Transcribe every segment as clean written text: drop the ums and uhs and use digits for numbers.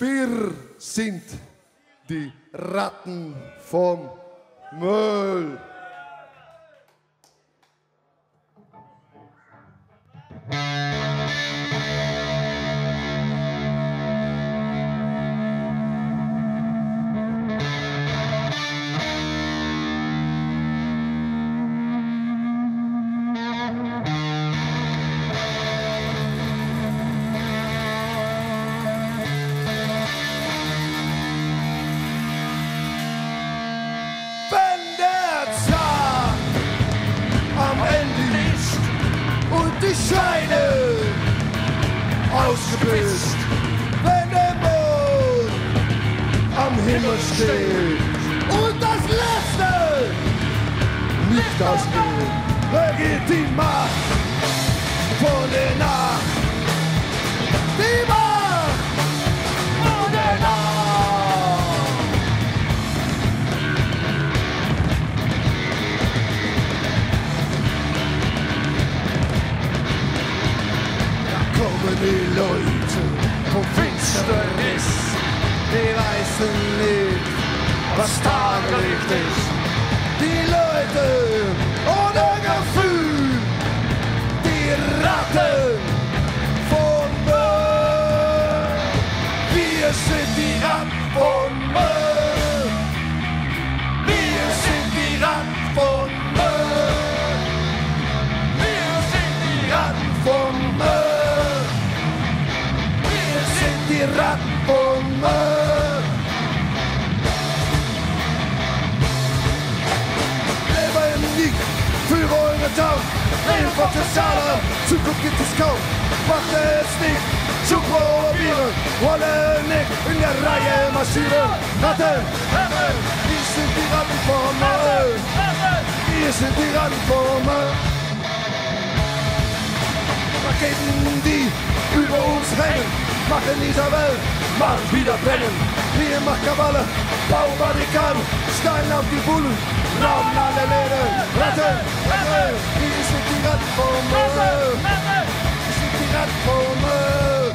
Wir sind die Ratten vom Müll. Scheine ausgepisst, wenn der Mond am Himmel steht und das Letzte nicht ausgeht. Wer geht die Macht von der Nacht? Die Macht von der Nacht! Kommen die Leute vom Finsternis, die weißen nicht, was Tageslicht ist. Die Leute ohne Gefühl, die Ratten von Müll. Wir sind die Ratten von Müll. Wir sind die Ratten von Müll. Wir sind die Ratten von Müll. Die Ratten vom Müll. Leben nicht für eure Tausch. Leben von sozialer Zukunft gibt es kaum. Macht es nicht zu probieren. Wollen nicht in der Reihe marschieren. Ratten, wir sind die Ratten vom Müll. Wir sind die Ratten vom Müll. Raketen, die über uns rennen. Machen dieser Welt, machen wieder brennen. Wir machen Kaballe, bauen Barrikaden, Steine auf die Bullen, rauben alle Läden. Ratten, Ratten, wir sind die Ratten vom Müll. Wir sind die Ratten vom Müll.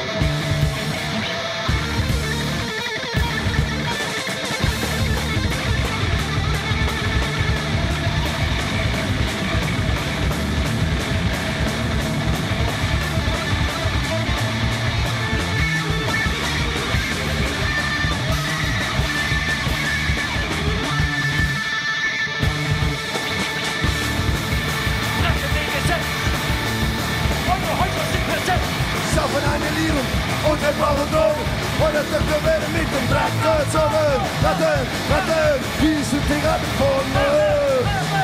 Saufen eine Liebe und wir brauchen Drogen. Und das Töchter werden mit dem Draht gezogen. Ratten, Ratten, wir sind die Ratten von Müll.